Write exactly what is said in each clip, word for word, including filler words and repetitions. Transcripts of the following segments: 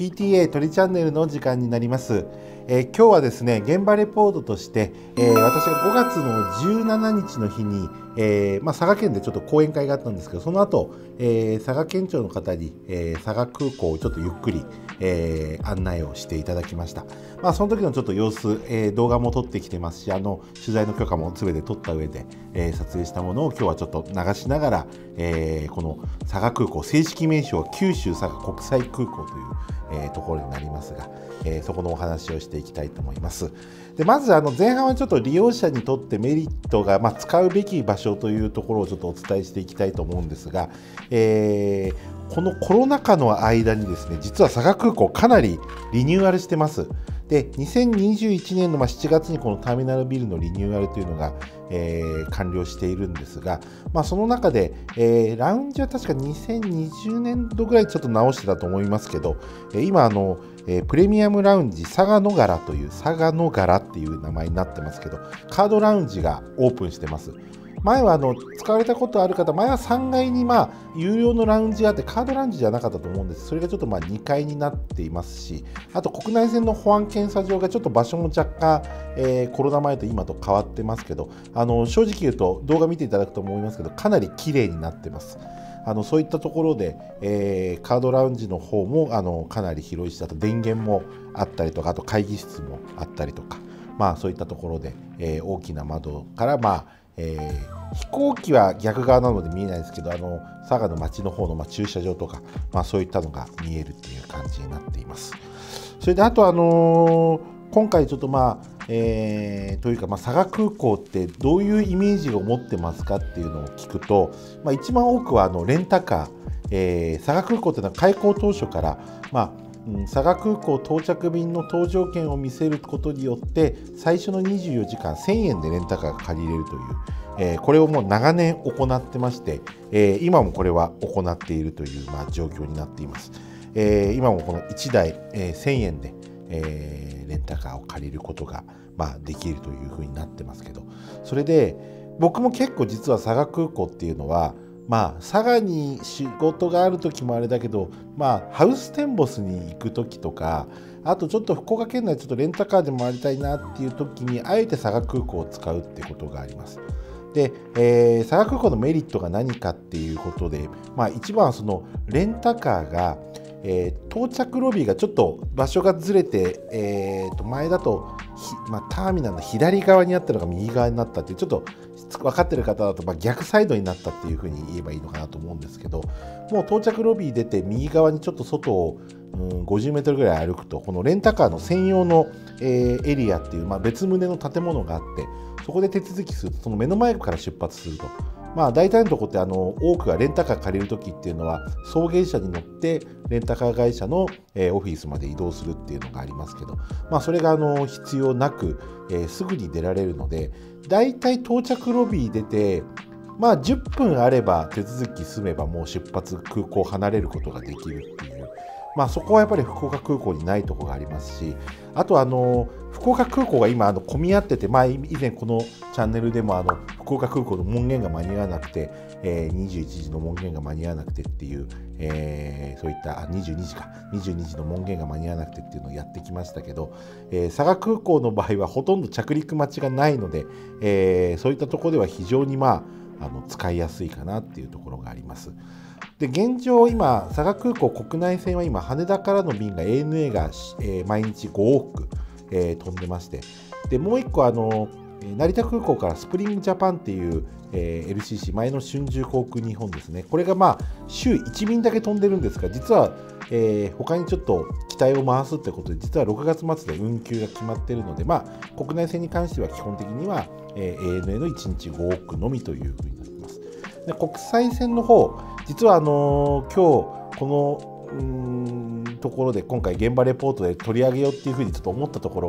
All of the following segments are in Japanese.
ピーティーエー 鳥チャンネルの時間になります。えー、今日はですね、現場レポートとして、えー、私がごがつのじゅうしちにちの日に、えーまあ、佐賀県でちょっと講演会があったんですけど、その後、えー、佐賀県庁の方に、えー、佐賀空港をちょっとゆっくり、えー、案内をしていただきました。まあ、その時のちょっと様子、えー、動画も撮ってきてますし、あの取材の許可も全て取った上で、えー、撮影したものを今日はちょっと流しながら、えー、この佐賀空港、正式名称は九州佐賀国際空港という、えー、ところになりますが、えー、そこのお話をしていきたいと思います。でまずあの前半はちょっと利用者にとってメリットが、まあ、使うべき場所というところをちょっとお伝えしていきたいと思うんですが、えー、このコロナ禍の間にですね、実は佐賀空港かなりリニューアルしてます。でにせんにじゅういちねんのしちがつにこのターミナルビルのリニューアルというのが、えー、完了しているんですが、まあ、その中で、えー、ラウンジは確かにせんにじゅうねんどぐらいちょっと直してたと思いますけど、えー、今あの、えー、プレミアムラウンジ佐賀野柄という佐賀野柄っていう名前になってますけど、カードラウンジがオープンしてます。前はあの使われたことある方、前はさんがいにまあ有料のラウンジがあって、カードラウンジじゃなかったと思うんです。それがちょっとまあにかいになっていますし、あと国内線の保安検査場がちょっと場所も若干、えー、コロナ前と今と変わってますけど、あの正直言うと動画見ていただくと思いますけど、かなり綺麗になってます。あのそういったところで、えー、カードラウンジの方もあのかなり広いし、あと電源もあったりとか、あと会議室もあったりとか、まあそういったところで、えー、大きな窓からまあえー、飛行機は逆側なので見えないですけど、あの佐賀の町の方の、まあ、駐車場とか、まあ、そういったのが見えるっていう感じになっています。それであと、あのー、今回ちょっとまあ、えー、というか、まあ、佐賀空港ってどういうイメージを持ってますかっていうのを聞くと、まあ、一番多くはあのレンタカー、えー、佐賀空港っていうのは開港当初から、まあ佐賀空港到着便の搭乗券を見せることによって最初のにじゅうよじかんせんえんでレンタカーが借りれるという、えー、これをもう長年行ってまして、えー、今もこれは行っているという、まあ、状況になっています。えー、今もこのいちだい、えー、せんえんで、えー、レンタカーを借りることが、まあ、できるというふうになってますけど、それで僕も結構実は佐賀空港っていうのはまあ、佐賀に仕事がある時もあれだけど、まあ、ハウステンボスに行く時とか、あとちょっと福岡県内ちょっとレンタカーで回りたいなっていう時にあえて佐賀空港を使うってことがあります。で、えー、佐賀空港のメリットが何かっていうことで、まあ、一番はそのレンタカーが、えー、到着ロビーがちょっと場所がずれて、えー、と前だと、まあ、ターミナルの左側にあったのが右側になったっていう、ちょっと分かってる方だと、まあ、逆サイドになったっていうふうに言えばいいのかなと思うんですけど、もう到着ロビー出て右側にちょっと外を、うん、ごじゅうメートルぐらい歩くと、このレンタカーの専用の、えー、エリアっていう、まあ、別棟の建物があって、そこで手続きするとその目の前から出発すると。まあ、大体のところってあの多くがレンタカー借りるときっていうのは送迎車に乗ってレンタカー会社の、えー、オフィスまで移動するっていうのがありますけど、まあ、それがあの必要なく、えー、すぐに出られるので、大体到着ロビー出て、まあ、じゅっぷんあれば手続き済めばもう出発空港を離れることができるっていう、まあ、そこはやっぱり福岡空港にないところがありますし、あとあの福岡空港が今あの混み合ってて、まあ、以前このチャンネルでもあの福岡空港の門限が間に合わなくて、えー、にじゅういちじの門限が間に合わなくてっていう、えー、そういったあにじゅうにじかにじゅうにじの門限が間に合わなくてっていうのをやってきましたけど、えー、佐賀空港の場合はほとんど着陸待ちがないので、えー、そういったところでは非常に、まあ、あの使いやすいかなっていうところがあります。で現状今佐賀空港国内線は今羽田からの便が エーエヌエー が、えー、毎日ご往復、えー、飛んでまして、でもう一個あの成田空港からスプリングジャパンっていう、えー、エルシーシー 前の春秋航空日本ですね、これがまあ週いち便だけ飛んでるんですが、実は、えー、他にちょっと機体を回すってことで実はろくがつ末で運休が決まっているので、まあ、国内線に関しては基本的には、えー、エーエヌエー のいちにちご往復のみというふうになっています。で国際線の方、実はあのー、今日このうーんところで今回現場レポートで取り上げようっていうふうにちょっと思ったところが、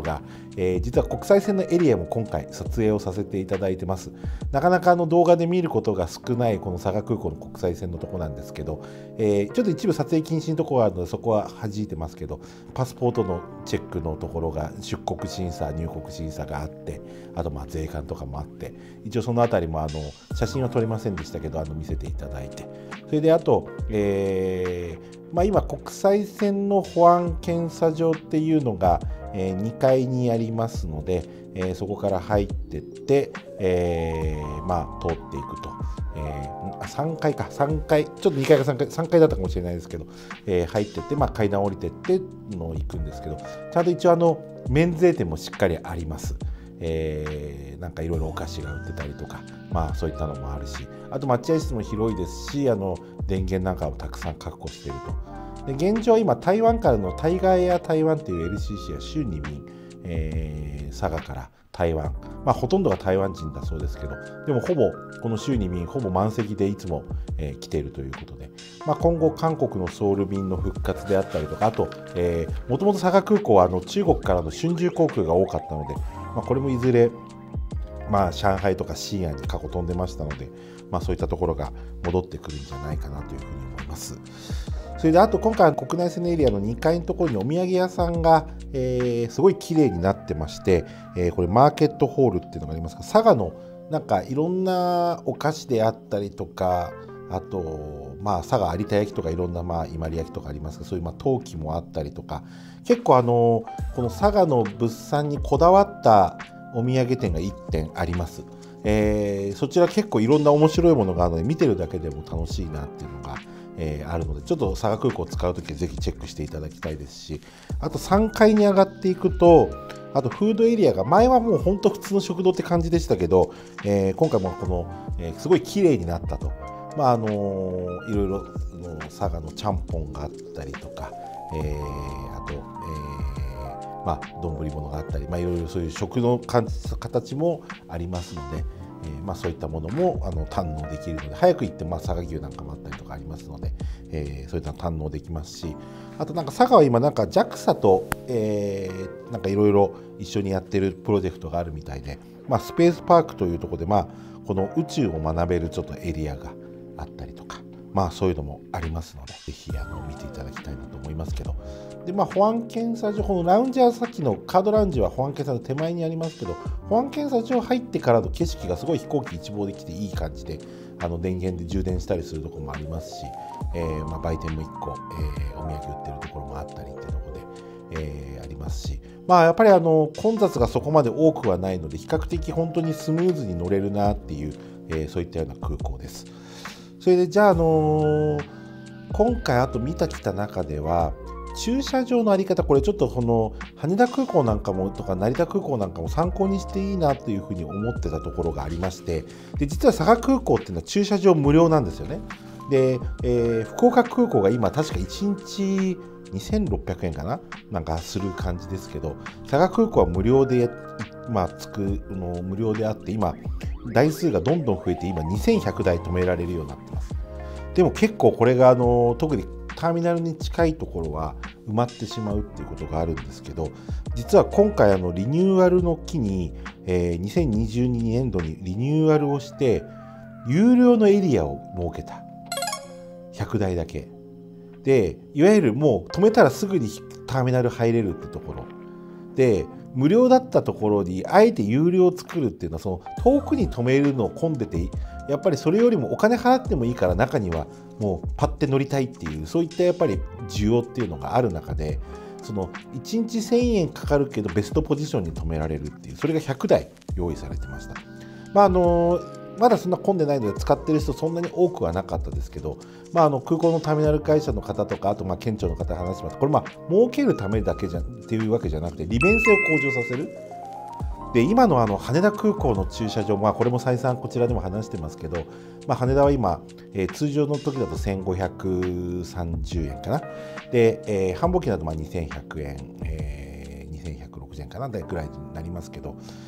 えー、実は国際線のエリアも今回撮影をさせていただいてます。なかなかあの動画で見ることが少ないこの佐賀空港の国際線のとこなんですけど、えー、ちょっと一部撮影禁止のところがあるのでそこは弾いてますけど、パスポートのチェックのところが出国審査入国審査があって、あとまあ税関とかもあって、一応そのあたりもあの写真は撮れませんでしたけどあの見せていただいて、それであと、えーまあ、今国際線の保安検査場っていうのが、えー、にかいにありますので、えー、そこから入ってって、えーまあ、通っていくと、えー、さんかいかさんかいちょっとにかいかさんかいさんかいだったかもしれないですけど、えー、入ってって、まあ、階段降りてっての行くんですけど、ちゃんと一応あの免税店もしっかりあります。えー、なんかいろいろお菓子が売ってたりとか、まあそういったのもあるし、あと待合室も広いですし、あの電源なんかをたくさん確保していると。で現状今台湾からのタイガーエア台湾っていう エルシーシー や週に便、えー、佐賀から台湾、まあほとんどが台湾人だそうですけど、でもほぼこの週に便ほぼ満席でいつも、えー、来ているということで、まあ、今後韓国のソウル便の復活であったりとか、あともともと佐賀空港はあの中国からの春秋航空が多かったので、まあ、これもいずれ、まあ、上海とか西安に過去飛んでましたので、まあ、そういったところが戻ってくるんじゃないかなというふうに思います。それであと今回国内線のエリアのにかいのところにお土産屋さんが、えー、すごい綺麗になってまして、えー、これマーケットホールっていうのがありますが、佐賀のなんかいろんなお菓子であったりとか、あと、まあ、佐賀有田焼とかいろんな、まあ、伊万里焼とかありますが、そういうまあ陶器もあったりとか、結構あのこの佐賀の物産にこだわったお土産店がいってんあります。えー、そちら結構いろんな面白いものがあるので見てるだけでも楽しいなっていうのが、えー、あるので、ちょっと佐賀空港を使うときはぜひチェックしていただきたいですし、あとさんかいに上がっていくと、あとフードエリアが前はもう本当普通の食堂って感じでしたけど、えー、今回もこの、えー、すごい綺麗になったと。まああのー、いろいろ佐賀のちゃんぽんがあったりとか、えー、あと、えー、まあ丼物があったり、まあ、いろいろそういう食の形もありますので、えーまあ、そういったものもあの堪能できるので、早く行って、まあ、佐賀牛なんかもあったりとかありますので、えー、そういったの堪能できますし、あとなんか佐賀は今なんか ジャクサ と、えー、なんかいろいろ一緒にやってるプロジェクトがあるみたいで、まあ、スペースパークというところで、まあ、この宇宙を学べるちょっとエリアがあったりとか、まあそういうのもありますので、ぜひあの見ていただきたいなと思いますけど、でまあ保安検査場、このラウンジはさっきのカードラウンジは保安検査の手前にありますけど、保安検査場入ってからの景色がすごい飛行機一望できていい感じで、あの電源で充電したりするところもありますし、えーまあ、売店もいっこ、えー、お土産売ってるところもあったりっていうところで、えー、ありますし、まあやっぱりあの混雑がそこまで多くはないので、比較的本当にスムーズに乗れるなっていう、えー、そういったような空港です。それでじゃあ、あのー、今回あと見たきた中では駐車場のあり方、これちょっとこの羽田空港なんかもとか成田空港なんかも参考にしていいなというふうに思ってたところがありまして、で実は佐賀空港っていうのは駐車場無料なんですよね。で、えー、福岡空港が今確かいちにちにせんろっぴゃくえんかななんかする感じですけど、佐賀空港は無料で、まあ、つくの無料であって、今台数がどんどん増えて今にせんひゃくだい止められるようになってます。でも結構これがあの特にターミナルに近いところは埋まってしまうっていうことがあるんですけど、実は今回あのリニューアルの機に、えー、にせんにじゅうにねんどにリニューアルをして有料のエリアを設けた。ひゃくだいだけで、いわゆるもう止めたらすぐにターミナル入れるってところで、無料だったところにあえて有料を作るっていうのは、その遠くに止めるのを混んでて、やっぱりそれよりもお金払ってもいいから中にはもうパッて乗りたいっていう、そういったやっぱり需要っていうのがある中で、そのいちにちせんえんかかるけどベストポジションに止められるっていう、それがひゃくだい用意されてました。まああのまだそんな混んでないので使ってる人そんなに多くはなかったですけど、まあ、あの空港のターミナル会社の方とか、あとまあ県庁の方に話しますと、これまあ儲けるためだけじゃっていうわけじゃなくて利便性を向上させる。で今のあの羽田空港の駐車場、まあ、これも再三こちらでも話してますけど、まあ、羽田は今、えー、通常の時だとせんごひゃくさんじゅうえんかなで、えー、繁忙期だとまあにせんひゃくえん、えー、にせんひゃくろくじゅうえんかなぐらいになりますけど、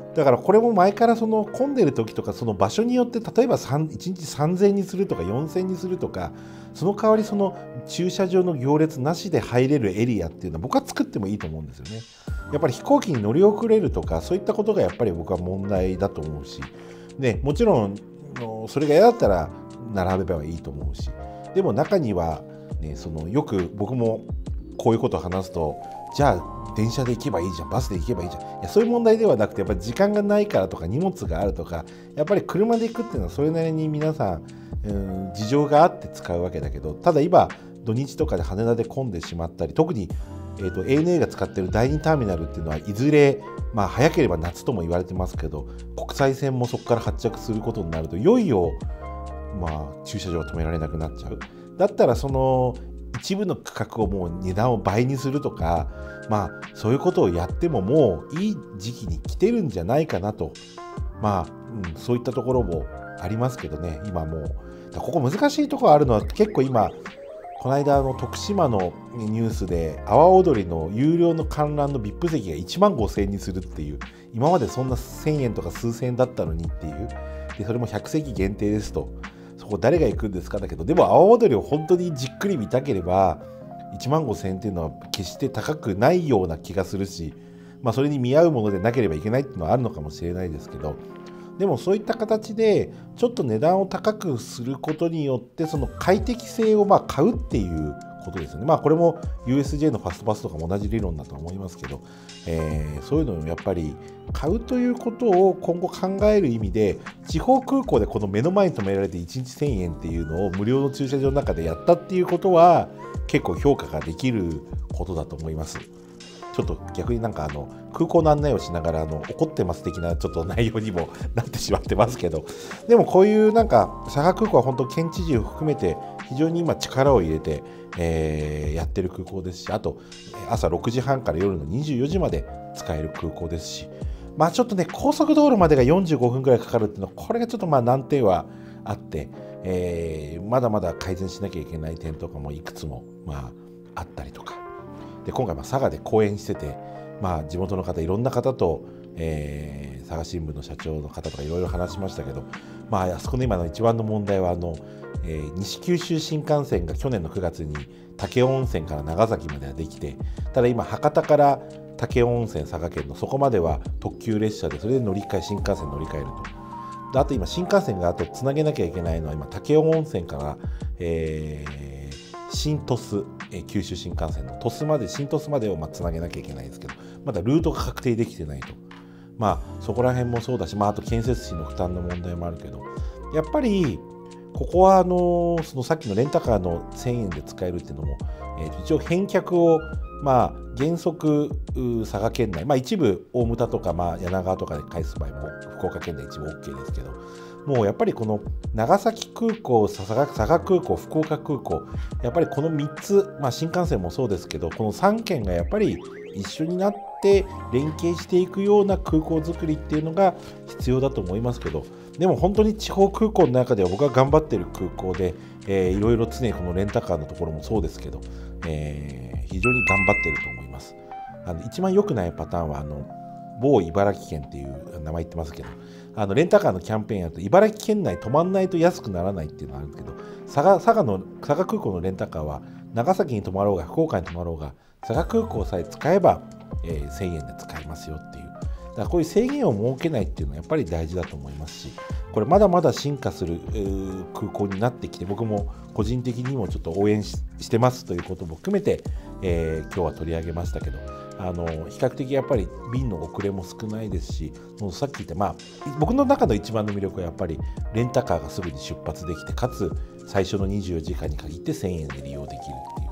だからこれも前からその混んでる時とかその場所によって例えばいちにちさんぜんにするとかよんせんにするとか、その代わりその駐車場の行列なしで入れるエリアっていうのは僕は作ってもいいと思うんですよね。やっぱり飛行機に乗り遅れるとかそういったことがやっぱり僕は問題だと思うし、ね、もちろんそれが嫌だったら並べばいいと思うし、でも中には、ね、そのよく僕もこういうことを話すと、じゃあ電車で行けばいいじゃん、バスで行けばいいじゃん、いやそういう問題ではなくて、やっぱり時間がないからとか荷物があるとか、やっぱり車で行くっていうのはそれなりに皆さん、うん、事情があって使うわけだけど、ただ今土日とかで羽田で混んでしまったり、特に、えーと、エーエヌエー が使っているだいにターミナルっていうのはいずれ、まあ、早ければ夏とも言われてますけど、国際線もそこから発着することになると、いよいよ、まあ、駐車場は止められなくなっちゃう。だったらその一部の区画をもう値段を倍にするとか、まあそういうことをやってももういい時期に来てるんじゃないかなと、まあ、うん、そういったところもありますけどね。今もうここ難しいところあるのは、結構今この間の徳島のニュースで阿波踊りの有料の観覧の ブイアイピー 席がいちまんごせんえんにするっていう、今までそんなせんえんとか数千円だったのにっていう、でそれもひゃくせき限定ですと。そこ誰が行くんですかだけど、でも阿波踊りを本当にじっくり見たければいちまんごせんえんっていうのは決して高くないような気がするし、まあ、それに見合うものでなければいけないっていうのはあるのかもしれないですけど、でもそういった形でちょっと値段を高くすることによってその快適性をまあ買うっていうことですよね。まあこれも ユーエスジェー のファストパスとかも同じ理論だと思いますけど、えー、そういうのをやっぱり買うということを今後考える意味で、地方空港でこの目の前に止められていちにちせんえんっていうのを無料の駐車場の中でやったっていうことは結構評価ができることだと思います。ちょっと逆になんかあの空港の案内をしながらあの怒ってます的なちょっと内容にもなってしまってますけど、でもこういうなんか佐賀空港は本当県知事を含めて非常に今力を入れて、えー、やってる空港ですし、あと朝ろくじはんから夜のにじゅうよじまで使える空港ですし、まあちょっとね高速道路までがよんじゅうごふんぐらいかかるっていうのはこれがちょっとまあ難点はあって、えー、まだまだ改善しなきゃいけない点とかもいくつもまああったりとかで、今回まあ佐賀で講演してて、まあ、地元の方いろんな方と、えー、佐賀新聞の社長の方とかいろいろ話しましたけど、まあ、あそこの今の一番の問題はあの、えー、西九州新幹線が去年のくがつに武雄温泉から長崎まではできて、ただ今博多から武雄温泉佐賀県のそこまでは特急列車でそれで乗り換え新幹線乗り換えると。であと今新幹線があとつなげなきゃいけないのは今武雄温泉から、えー新鳥栖、えー、九州新幹線の鳥栖まで新鳥栖までをまあつなげなきゃいけないんですけど、まだルートが確定できてないと。まあそこら辺もそうだし、まあ、あと建設費の負担の問題もあるけど、やっぱりここはあのー、そのさっきのレンタカーのせんえんで使えるっていうのも、えー、一応返却をまあ原則佐賀県内、まあ、一部大牟田とかまあ柳川とかで返す場合も福岡県内一部 OK ですけど、もうやっぱりこの長崎空港、佐賀、佐賀空港、福岡空港、やっぱりこのみっつ、まあ、新幹線もそうですけど、このさんけんがやっぱり一緒になって連携していくような空港づくりっていうのが必要だと思いますけど、でも本当に地方空港の中では僕は頑張っている空港で、えー、いろいろ常にこのレンタカーのところもそうですけど、えー、非常に頑張っていると思います。あの一番良くないパターンはあの某茨城県っていう名前言ってますけど、あのレンタカーのキャンペーンやると茨城県内泊まんないと安くならないっていうのがあるんですけど、佐賀、佐賀の佐賀空港のレンタカーは長崎に泊まろうが福岡に泊まろうが佐賀空港さえ使えば、えー、せんえんで使えますよっていう、だからこういう制限を設けないっていうのはやっぱり大事だと思いますし、これまだまだ進化する、えー、空港になってきて、僕も個人的にもちょっと応援 し, してますということも含めて、えー、今日は取り上げましたけど、あの比較的やっぱり便の遅れも少ないですし、もうさっき言った、まあ、僕の中の一番の魅力はやっぱりレンタカーがすぐに出発できて、かつ最初のにじゅうよじかんに限ってせんえんで利用できるっていう。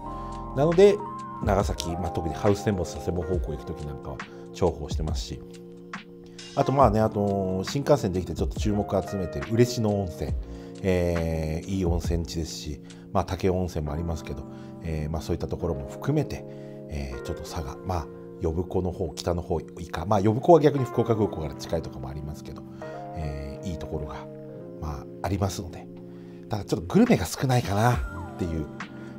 なので長崎、まあ、特にハウステンボス佐世保方向行く時なんかは重宝してますし、あとまあね、あと新幹線できてちょっと注目を集めている嬉野温泉、えー、いい温泉地ですし、まあ、武雄温泉もありますけど、えーまあ、そういったところも含めて、えー、ちょっと佐賀、まあ呼子の方、北の方以下、まあ呼子は逆に福岡空港から近いとかもありますけど、えー、いいところが、まあ、ありますので、ただちょっとグルメが少ないかなっていう、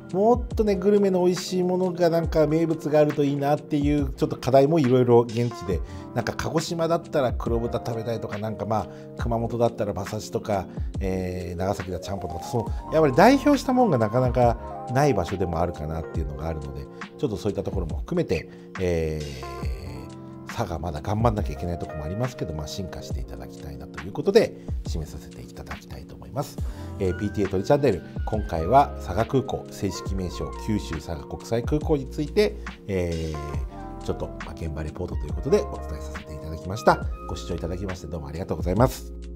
もっとねグルメの美味しいものがなんか名物があるといいなっていうちょっと課題もいろいろ現地で、なんか鹿児島だったら黒豚食べたいとか、なんかまあ熊本だったら馬刺しとか、えー、長崎だちゃんぽんとか、そのやっぱり代表したものがなかなかない場所でもあるかなっていうのがあるので、ちょっとそういったところも含めて、えー佐賀まだ頑張んなきゃいけないところもありますけど、まあ、進化していただきたいなということで締めさせていただきたいと思います。えー、ピーティーエー 鳥チャンネル、今回は佐賀空港正式名称九州佐賀国際空港について、えー、ちょっと現場レポートということでお伝えさせていただきました。ご視聴いただきましてどうもありがとうございます。